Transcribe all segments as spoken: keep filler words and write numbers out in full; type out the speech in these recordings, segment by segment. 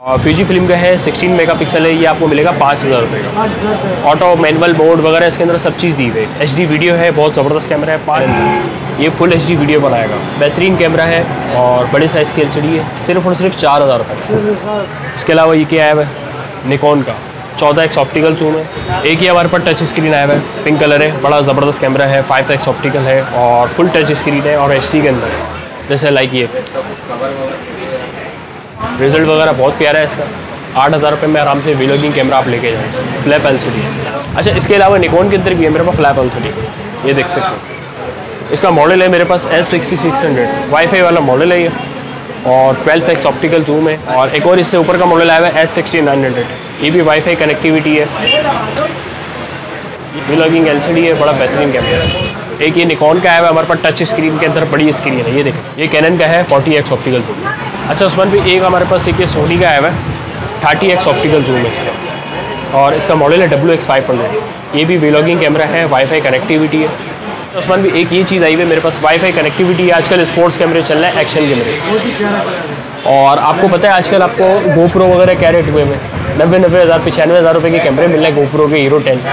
Fuji film का है, sixteen megapixel है, ये आपको मिलेगा पाँच हज़ार रुपये का। ऑटो मैनुअल बोर्ड वगैरह इसके अंदर सब चीज़ दी हुई है। एच डी वीडियो है, बहुत ज़बरदस्त कैमरा है। पाँच ये फुल एच डी वीडियो बनाएगा, बेहतरीन कैमरा है और बड़े साइज़ की एल सी डी है, सिर्फ और सिर्फ चार हज़ार रुपये। इसके अलावा ये क्या आया हुआ है, निकॉन का चौदह एक्स ऑप्टिकल जूम है। एक ही हमारे पर टच स्क्रीन आया हुआ है, पिंक कलर है, बड़ा ज़बरदस्त कैमरा है। फाइव एक्स ऑप्टिकल है और फुल टच स्क्रीन है और एच डी के अंदर है। जैसे लाइक ये रिजल्ट वगैरह बहुत प्यारा है इसका। आठ हज़ार रुपये में आराम से व्लॉगिंग कैमरा आप लेके जाओ। Flap L C D. अच्छा, इसके अलावा निकॉन के अंदर भी है मेरे पास फ्लैप एल सी डी, ये देख सकते हो। इसका मॉडल है मेरे पास S sixty six hundred, wifi वाला मॉडल है ये और ट्वेल्व एक्स ऑप्टिकल जूम है। और एक और इससे ऊपर का मॉडल आया हुआ है एस सिक्सटी नाइन हंड्रेड, ये भी वाईफाई कनेक्टिविटी है। व्लॉगिंग एल सी डी है, बड़ा बेहतरीन कैमरा है। एक ये निकॉन का आया हुआ है हमारे पास टच स्क्रीन के अंदर बड़ी स्क्रीन है, ये देखें। ये कैनन का है फोर्टी एक्स ऑप्टिकल जूम। अच्छा, उसमें भी एक हमारे पास एक ये सोनी का आया हुआ है थर्टी एक्स ऑप्टिकल जूम है इसका और इसका मॉडल है डब्ल्यू एक्स फाइव हंड्रेड। ये भी व्लॉगिंग कैमरा है, वाईफाई कनेक्टिविटी है। उसमें भी एक ये चीज़ आई हुई है मेरे पास, वाईफाई कनेक्टिविटी है। आजकल स्पोर्ट्स कैमरे चल रहे हैं, एक्शन कैमरे। और आपको पता है आजकल आपको गोप्रो वगैरह क्या रेट हुए में नब्बे नब्बे हज़ार पचानवे हज़ार रुपये के कैमरे मिल रहे हैं गोप्रो के हीरो टेन।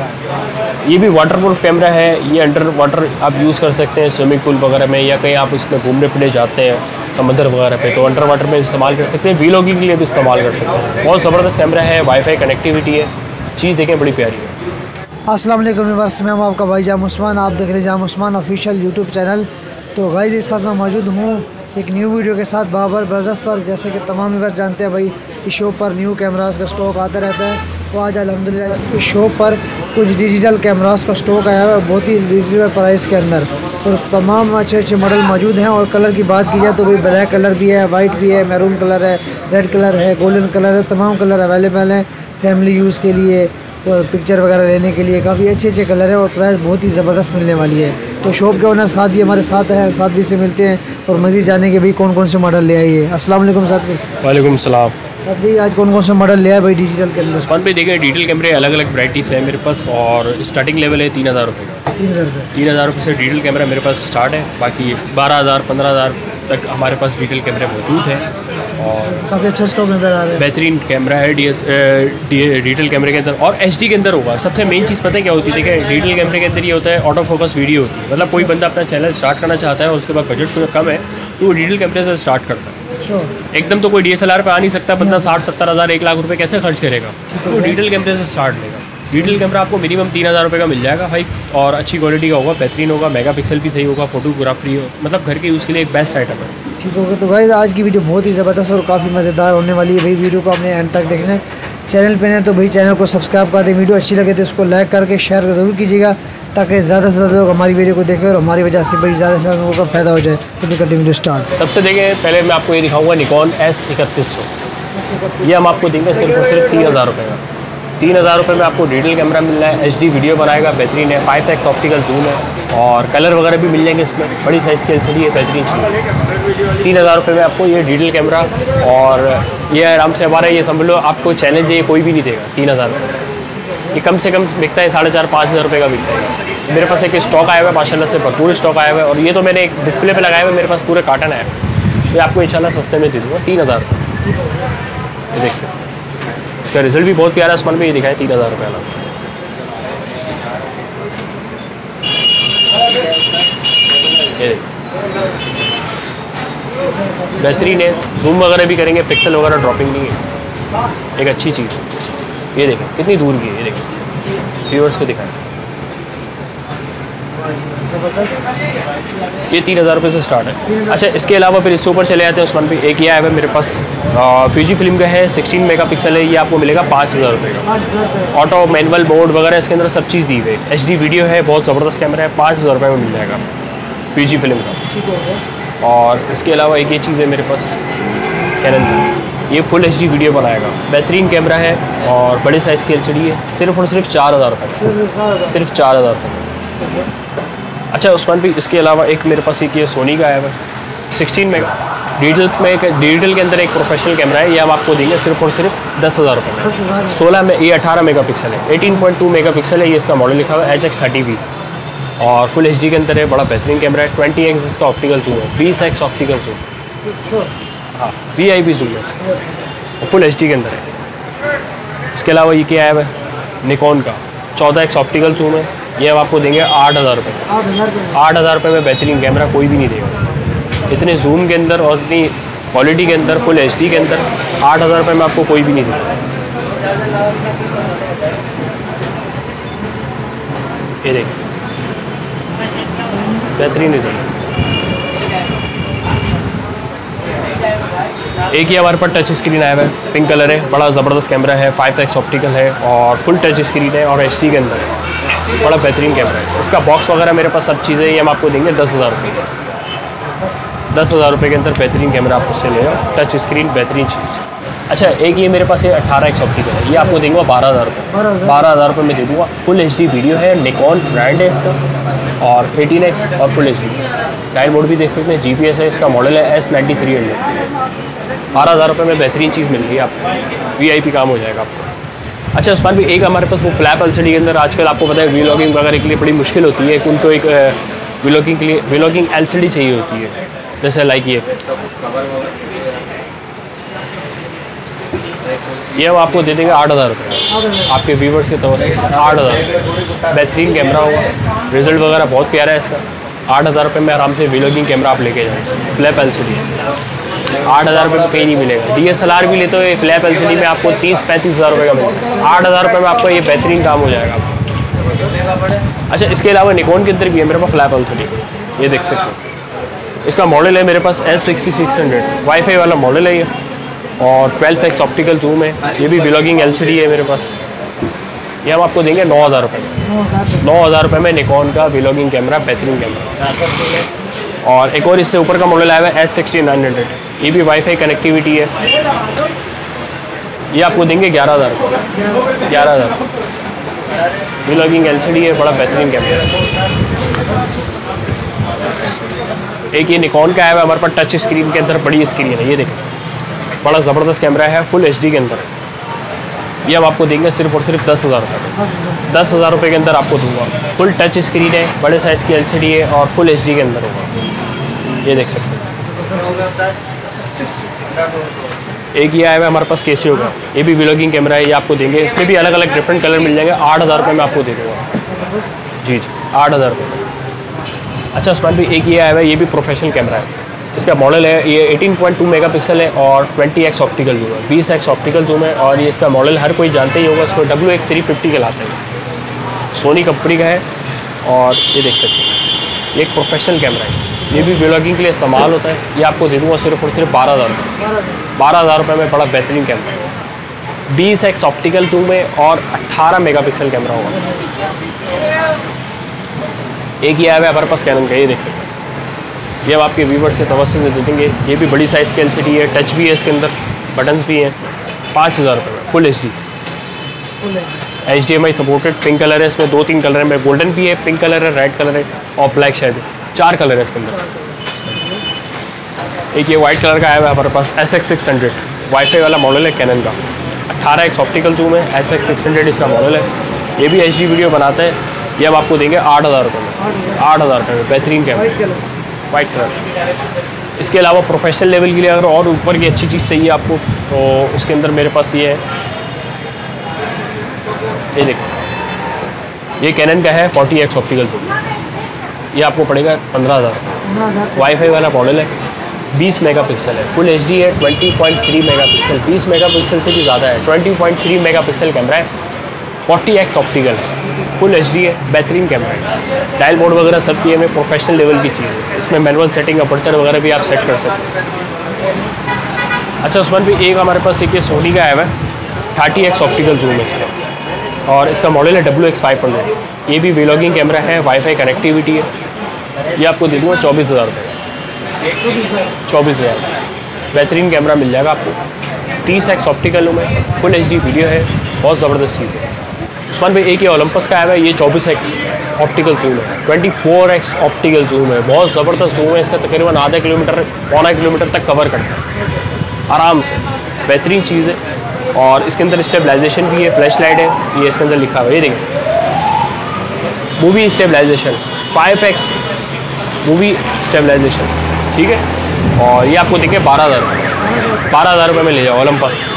ये भी वाटरप्रूफ कैमरा है, ये अंडर वाटर आप यूज़ कर सकते हैं स्विमिंग पूल वगैरह में, या कहीं आप उसमें घूमने फिरने जाते हैं समंदर वगैरह पे, तो अंडर वाटर में इस्तेमाल कर सकते हैं। व्लॉगिंग के लिए भी इस्तेमाल कर सकते हैं। बहुत ज़बरदस्त कैमरा है, वाईफाई कनेक्टिविटी है, चीज़ देखें बड़ी प्यारी है। अस्सलाम वालेकुम व्यूअर्स, मैं हूं आपका भाई जाम उस्मान, आप देख रहे हैं Jam Usman official YouTube channel. तो गाइस इस वक्त मैं मौजूद हूं एक न्यू वीडियो के साथ बाबर ब्रदर्स पर। जैसे कि तमाम व्यूअर्स जानते हैं भाई, इस शो पर न्यू कैमरास का स्टॉक आता रहता है। तो आज अल्हम्दुलिल्लाह इस शो पर कुछ डिजिटल कैमरास का स्टॉक आया हुआ है बहुत ही रिजनेबल प्राइस के अंदर, और तमाम अच्छे अच्छे मॉडल मौजूद हैं। और कलर की बात की जाए तो भाई ब्लैक कलर भी है, वाइट भी है, मैरून कलर है, रेड कलर है, गोल्डन कलर है, तमाम कलर अवेलेबल हैं फैमिली यूज़ के लिए और पिक्चर वगैरह लेने के लिए। काफ़ी अच्छे अच्छे कलर है और प्राइस बहुत ही ज़बरदस्त मिलने वाली है। तो शॉप के ओनर साथ भी हमारे साथ है, साथ भी से मिलते हैं और मज़ीद जाने के भी कौन कौन से मॉडल ले आइए। अस्सलाम वालेकुम साथ भी। वालेकुम सलाम। साथ भी आज कौन कौन से मॉडल ले आए भाई डिजिटल के अंदर? उस्मान पे देखें डिजिटल कैमरे अलग अलग वैराइटीज़ है मेरे पास और स्टार्टिंग लेवल है तीन हज़ार रुपये का। तीन हज़ार रुपये तीन हज़ार रुपये से डिजिटल कैमरा मेरे पास स्टार्ट है। बाकी बारह हज़ार पंद्रह हज़ार तक हमारे पास डिजिटल कैमरे मौजूद हैं और काफ़ी अच्छा स्टॉक नज़र आ रहा है। बेहतरीन कैमरा है डी एस डिजिटल कैमरे के अंदर और एच डी के अंदर होगा। सबसे मेन चीज़ पता है क्या होती है? देखिए डिजिटल कैमरे के अंदर ये होता है ऑटो फोकस वीडियो होती है। मतलब कोई बंदा अपना चैनल स्टार्ट करना चाहता है और उसके बाद बजट थोड़ा कम है तो वो डिजिटल कैमरे से स्टार्ट करता है। एकदम तो कोई डी एस एल आर पे आ नहीं सकता बंदा, साठ सत्तर हज़ार एक लाख रुपए कैसे खर्च करेगा? तो डिजिटल कैमरे से स्टार्ट लेगा। डिजिटल कैमरा आपको मिनिमम तीन हज़ार रुपये का मिल जाएगा भाई और अच्छी क्वालिटी का होगा, बेहतरीन होगा, मेगा पिक्सल भी सही होगा, फोटोग्राफी हो, मतलब घर के यूज़ के लिए एक बेस्ट आइटम है। ठीक होगा। तो भाई आज की वीडियो बहुत ही ज़बरदस्त और काफ़ी मज़ेदार होने वाली है भाई। वीडियो को अपने एंड तक देखना है। चैनल पे हैं तो भाई चैनल को सब्सक्राइब कर दें। वीडियो अच्छी लगे तो उसको लाइक करके शेयर ज़रूर कीजिएगा ताकि ज़्यादा से ज़्यादा लोग हमारी वीडियो को देखें और हमारी वजह से भाई ज़्यादा से ज़्यादा लोगों का फ़ायदा हो जाए। तो भी करते वीडियो स्टार्ट। सबसे देखें पहले मैं आपको ये दिखाऊंगा निकॉन एस इकतीस सौ। ये हम आपको देंगे सिर्फ और सिर्फ तीन हज़ार रुपये का। तीन हज़ार रुपये में आपको डिजिटल कैमरा मिल रहा है, एच डी वीडियो बनाएगा, बेहतरीन है, फाइव एक्स ऑप्टिकल जूम है और कलर वगैरह भी मिल जाएंगे इसमें। बड़ी साइज़ की एल सी डी है, बेहतरीन चीज़। तीन हज़ार रुपये में आपको ये डिजिटल कैमरा और ये आराम से हमारा ये समझ लो आपको चैलेंज ये कोई भी नहीं देगा। तीन हज़ार में ये कम से कम बिकता है साढ़े चार पाँच हज़ार रुपये का बिकता है। मेरे पास एक स्टॉक आया हुआ है माशाल्लाह से भरपूर स्टॉक आया हुआ है और ये तो मैंने एक डिस्प्ले पे लगाया हुआ है, मेरे पास पूरे कार्टन है। ये आपको इंशाल्लाह सस्ते में दे दूँगा तीन हज़ार। ये देख सकते इसका रिजल्ट भी बहुत प्यारा आसमान में ये दिखाए तीन हज़ार रुपये वाला। ये बेहतरीन है, जूम वगैरह भी करेंगे, पिक्सल वगैरह ड्रॉपिंग नहीं है, एक अच्छी चीज़ है। ये देखें कितनी दूर की है, ये देखें व्यूअर्स को दिखाएं। ये तीन हज़ार रुपये से स्टार्ट है। अच्छा, इसके अलावा फिर इससे ऊपर चले जाते हैं उस्मान भी। एक ये आया है मेरे पास फ्यूजी फिल्म का है, सिक्सटीन मेगापिक्सल है, ये आपको मिलेगा पाँच हज़ार रुपये का। ऑटो मैनुअल बोर्ड वगैरह इसके अंदर सब चीज़ दी हुई है। एच डी वीडियो है, बहुत ज़बरदस्त कैमरा है, पाँच हज़ार रुपये में मिल जाएगा फ्यूजी फिल्म का। और इसके अलावा एक ये चीज़ है मेरे पास कैनन का, ये फुल एच डी वीडियो बनाएगा, बेहतरीन कैमरा है और बड़े साइज़ की एल सी डी है, सिर्फ और सिर्फ चार हज़ार रुपये सिर्फ चार हज़ार रुपये। अच्छा उस्मान भी इसके अलावा एक मेरे पास एक ये सोनी का आया हुआ है सिक्सटीन मेगा डिजिटल में एक डिजिटल के अंदर एक प्रोफेशनल कैमरा है, ये हम आपको देंगे सिर्फ और सिर्फ दस हज़ार रुपये में। सोलह में ये अठारह मेगा पिक्सल है, eighteen point two mega pixel है, ये इसका मॉडल लिखा हुआ है एच एक्स थर्टी वी और फुल एच डी के अंदर है, बड़ा बेहतरीन कैमरा है। ट्वेंटी एक्स इसका ऑप्टिकल जूम है, बीस एक्स ऑप्टिकल जूम, हाँ वी आई पी जूम है इसका। फुल एच डी के अंदर है। इसके अलावा ये क्या है निकॉन का चौदह एक्स ऑप्टिकल जूम है, ये हम आपको देंगे आठ हज़ार रुपये आठ हज़ार रुपये आठ हज़ार रुपये में बेहतरीन कैमरा कोई भी नहीं देगा। इतने जूम के अंदर और इतनी क्वालिटी के अंदर फुल एच डी के अंदर आठ हज़ार रुपये में आपको कोई भी नहीं देगा। ये देखिए बेहतरीन रिजल्ट। एक ही हमारे पास टच स्क्रीन आया हुआ है, पिंक कलर है, बड़ा ज़बरदस्त कैमरा है, फाइव एक्स ऑप्टिकल है और फुल टच स्क्रीन है और एच डी के अंदर है, बड़ा बेहतरीन कैमरा है। इसका बॉक्स वगैरह मेरे पास सब चीज़ें, ये हम आपको देंगे दस हज़ार रुपये दस हज़ार रुपये के अंदर बेहतरीन कैमरा आप उससे ले जाओ, टच स्क्रीन बेहतरीन चीज़। अच्छा एक ये मेरे पास ये अठारह एक्स ऑप्टिकल है, ये आपको देंगे बारह हज़ार रुपये बारह हज़ार रुपये में दे दूँगा। फुल एच डी वीडियो है, निकॉन ब्रांड है इसका और एटीन एक्स और full H D dial mode भी देख सकते हैं, जी पी एस है, इसका मॉडल है एस नाइन्टी थ्री हंड्रेड। बारह हज़ार रुपये में बेहतरीन चीज़ मिल रही है आपको, वी आई पी काम हो जाएगा आपको। अच्छा उस्मान भी एक हमारे पास वो फ्लैप एल सी डी के अंदर आजकल आपको पता है वीलॉगिंग वगैरह के लिए बड़ी मुश्किल होती है, उनको एक वीलॉगिंग के लिए वीलॉगिंग एल सी डी चाहिए होती है, जैसे लाइक ये ये हम आपको दे देंगे आठ हज़ार रुपये आपके व्यूवर्स के तवज्जो से। आठ हज़ार बेहतरीन कैमरा होगा, रिजल्ट वगैरह बहुत प्यारा है इसका। आठ हज़ार रुपये में आराम से वीलॉगिंग कैमरा आप लेके जाओ, फ्लैप एल सी डी आठ हज़ार रुपये में कहीं नहीं मिलेगा। डी एस एल आर भी लेते हो फ्लैप एल सी डी में आपको तीस पैंतीस हज़ार रुपये का मिलेगा, आठ हज़ार रुपये में आपका ये बेहतरीन काम हो जाएगा आपको। अच्छा इसके अलावा निकॉन के अंदर भी है मेरे पास फ्लैप एल सी डी, ये देख सकते हो। इसका मॉडल है मेरे पास S sixty six hundred wifi वाला मॉडल है ये और ट्वेल्व एक्स ऑप्टिकल जूम है, ये भी व्लॉगिंग एल सी डी है मेरे पास। ये हम आपको देंगे नौ हज़ार रुपये नौ हज़ार रुपये में निकॉन का व्लॉगिंग कैमरा, बेहतरीन कैमरा। और एक और इससे ऊपर का मॉडल आया हुआ है एस सिक्सटी नाइन हंड्रेड, ये भी वाईफाई कनेक्टिविटी है, ये आपको देंगे ग्यारह हज़ार रुपये ग्यारह हज़ार व्लॉगिंग एल सी डी है, बड़ा बेहतरीन कैमरा। एक ये निकॉन का आया हुआ है हमारे पास टच स्क्रीन के अंदर, बड़ी स्क्रीन है, ये देखें बड़ा ज़बरदस्त कैमरा है, फुल एच डी के अंदर है। ये हम आपको देंगे सिर्फ और सिर्फ दस हज़ार रुपये दस हज़ार रुपये के अंदर आपको दूंगा। फुल टच स्क्रीन है, बड़े साइज़ की एल सी डी है और फुल एच डी के अंदर होगा, ये देख सकते हैं। एक ये आया हुआ है हमारे पास केसियो का, ये भी व्लॉगिंग कैमरा है, ये आपको देंगे, इसमें भी अलग अलग डिफरेंट कलर मिल जाएंगे, आठ हज़ार रुपये में आपको दे दूँगा जी जी आठ हज़ार रुपये। अच्छा उस्मान भी एक ये आया हुआ है, ये भी प्रोफेशनल कैमरा है, इसका मॉडल है ये एटीन पॉइंट टू मेगापिक्सल है और ट्वेंटी एक्स ऑप्टिकल जूम है, बीस एक्स ऑप्टिकल जूम है और ये इसका मॉडल हर कोई जानते ही होगा, इसको डब्ल्यू एक्स थ्री फिफ्टी कहलाते हैं, सोनी कंपनी का है। और ये देख सकते हैं ये एक प्रोफेशनल कैमरा है, ये भी व्लॉगिंग के लिए इस्तेमाल होता है, ये आपको दे दूँगा सिर्फ और सिर्फ बारह हज़ार रुपये बारह हज़ार रुपये में बड़ा बेहतरीन कैमरा है, बीस एक्स ऑप्टिकल जूम है और अट्ठारह मेगा पिक्सल कैमरा होगा। एक ही आया हुआ है हमारे पास कैनन का, ये देख सकते हैं, ये हम आपके व्यूवर्स के तवज्जो से दे देंगे, ये भी बड़ी साइज़ की एल सी डी है, टच भी है इसके अंदर, बटन्स भी हैं, पाँच हज़ार रुपये में full H D H D M I supported, pink colour है, इसमें दो तीन कलर है, गोल्डन भी है, पिंक कलर है, रेड कलर है और ब्लैक शायद है, चार कलर है इसके अंदर। एक ये वाइट कलर का आया हुआ है हमारे पास S X six hundred wifi वाला मॉडल है कैनन का, अट्ठारह एक्स ऑप्टिकल जूम है, एस एक्स सिक्स हंड्रेड इसका मॉडल है, ये भी एच डी वीडियो बनाता है, ये हम आपको देंगे आठ हज़ार रुपये में आठ हज़ार रुपये में बेहतरीन कैमरा वाइट कलर। इसके अलावा प्रोफेशनल लेवल के लिए अगर और ऊपर की अच्छी चीज़ चाहिए आपको तो उसके अंदर मेरे पास ये है, ये देखो ये कैनन का है फोर्टी एक्स ऑप्टिकल जूम, ये आपको पड़ेगा पंद्रह हज़ार वाईफाई वाला मॉडल है, बीस मेगापिक्सल है, फुल एच डी है, ट्वेंटी पॉइंट थ्री मेगापिक्सल बीस मेगापिक्सल से भी ज़्यादा है, twenty point three megapixel camera है, फोर्टी एक्स ऑप्टिकल है, फुल एच डी है, बेहतरीन कैमरा है, डायल मोड वगैरह सब की है, में प्रोफेशनल लेवल की चीज़ है, इसमें मैनुअल सेटिंग अपर्चर वगैरह भी आप सेट कर सकते हैं। अच्छा उस्मान भी एक हमारे पास एक ये सोनी का आया हुआ है, थर्टी एक्स ऑप्टिकल जूम है इसका और इसका मॉडल है डब्ल्यू एक्स फाइव हंड्रेड, ये भी व्लॉगिंग कैमरा है, वाईफाई कनेक्टिविटी है, ये आपको दे दूँगा चौबीस हज़ार रुपये चौबीस हज़ार बेहतरीन कैमरा मिल जाएगा आपको, तीस एक्स ऑप्टिकल जूम है, फुल एच डी वीडियो है, बहुत ज़बरदस्त चीज़ है। उस्मान भाई एक ये ओलंपस का आया हुआ है, ये चौबीस एक्स ऑप्टिकल जूम है, twenty four x optical zoom है, बहुत ज़बरदस्त जूम है, इसका तकरीबन आधा किलोमीटर पौना किलोमीटर तक कवर करता है आराम से, बेहतरीन चीज़ है। और इसके अंदर स्टेबलाइजेशन भी है, फ्लैश लाइट है, ये इसके अंदर लिखा हुआ है, ये देखिए movie stabilisation five x movie stabilisation, ठीक है। और ये आपको देंगे बारह हज़ार रुपये बारह हज़ार रुपये में ले जाओ ओलंपस,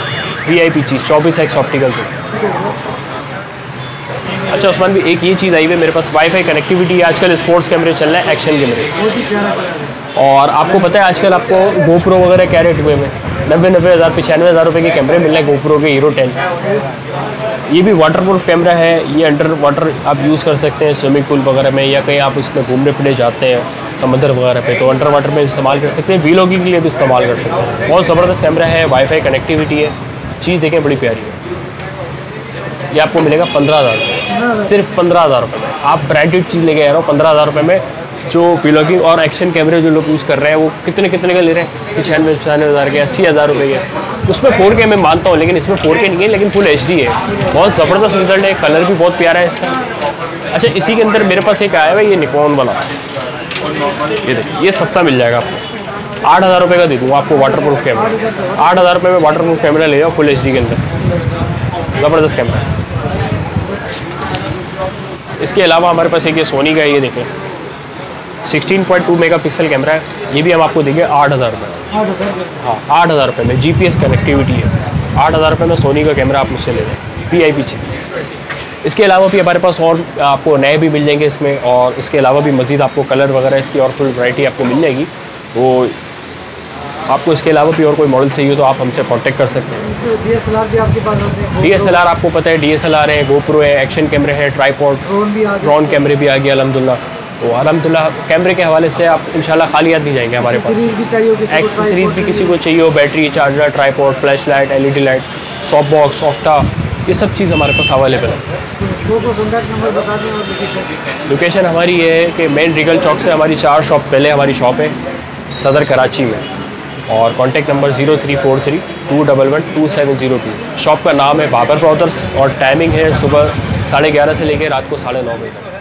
वी आई पी चीज़ चौबीस एक्स ऑप्टिकल से। अच्छा उस्मान भी एक ये चीज़ आई हुई है मेरे पास, वाईफाई कनेक्टिविटी है। आजकल स्पोर्ट्स कैमरे चल रहे हैं, एक्शन कैमरे, और आपको पता है आजकल आपको गोप्रो वगैरह क्या रेट हुए में नब्बे नब्बे हज़ार पचानवे हज़ार रुपये के कैमरे मिल रहे हैं गोप्रो के हीरो टेन। ये भी वाटरप्रूफ कैमरा है, ये अंडर वाटर आप यूज़ कर सकते हैं स्विमिंग पूल वगैरह में, या कहीं आप उसमें घूमने फिरने जाते हैं समंदर वगैरह पे, तो अंडर वाटर में इस्तेमाल कर सकते हैं, वीलॉगिंग के लिए भी इस्तेमाल कर सकते हैं। बहुत ज़बरदस्त कैमरा है, वाईफाई कनेक्टिविटी है, चीज़ देखें बड़ी प्यारी है। ये आपको मिलेगा पंद्रह हज़ार रुपये, सिर्फ पंद्रह हज़ार रुपये में। आप ब्रांडेड चीज़ लेके आ रहे हो पंद्रह हज़ार रुपये में। जो वीलॉगिंग और एक्शन कैमरे जो लोग यूज़ कर रहे हैं वो कितने कितने का ले रहे हैं, पचानवे पचानवे हज़ार के, अस्सी हज़ार रुपये के। उसमें फोर के मैं मानता हूँ, लेकिन इसमें फोर के नहीं है, लेकिन फुल एच डी है। बहुत ज़बरदस्त रिजल्ट है, कलर भी बहुत प्यारा है इसका। अच्छा इसी के अंदर मेरे पास एक आया है ये निकॉन वाला, ये देखिए, ये सस्ता मिल जाएगा आपको, आठ हज़ार रुपये का दे दूँगा आपको वाटर प्रूफ कैमरा। आठ हज़ार रुपये में वाटर प्रूफ कैमरा ले जाओ फुल एच डी के अंदर, ज़बरदस्त कैमरा है। इसके अलावा हमारे पास एक ये सोनी का है, ये देखें sixteen point two megapixel camera है, ये भी हम आपको देंगे आठ हज़ार रुपये। हाँ आठ हज़ार रुपये में जी पी एस कनेक्टिविटी है, आठ हज़ार रुपये में सोनी का कैमरा आप मुझसे ले लें, वी आई पी चीज़। इसके अलावा भी हमारे पास और आपको नए भी मिल जाएंगे इसमें, और इसके अलावा भी मज़ीद आपको कलर वगैरह इसकी और फुल वैरायटी आपको मिल जाएगी। वो आपको इसके अलावा भी और कोई मॉडल चाहिए तो आप हमसे कांटेक्ट कर सकते हैं। डी एस एल आर भी आपके पास होते हैं? डी एस एल आर आपको पता है, डी एस एल आर है, गोप्रो है, एक्शन कैमरे है, ट्राईपॉड, ड्रोन भी आ गए, ड्रोन कैमरे भी आ गया अल्हम्दुलिल्लाह। तो अल्हम्दुलिल्लाह कैमरे के हवाले से आप इंशाल्लाह खाली हाथ नहीं जाएंगे हमारे पास। एक्सेसरीज भी चाहिए हो किसी को, एक्सेसरीज भी किसी को चाहिए हो, battery, charger, tripod, flash light, L E D light, soft box, सॉफ्टा, ये सब चीज़ हमारे पास अवेलेबल है। तो कॉन्टैक्ट नंबर बता दें और लोकेशन। लोकेशन हमारी ये है कि मेन रिगल चौक से हमारी चार शॉप पहले हमारी शॉप है सदर कराची में, और contact number zero three four three two double one two seven zero two. Shop का नाम है बाबर ब्रदर्स, और टाइमिंग है सुबह साढ़े ग्यारह से लेकर रात को साढ़े नौ बजे तक।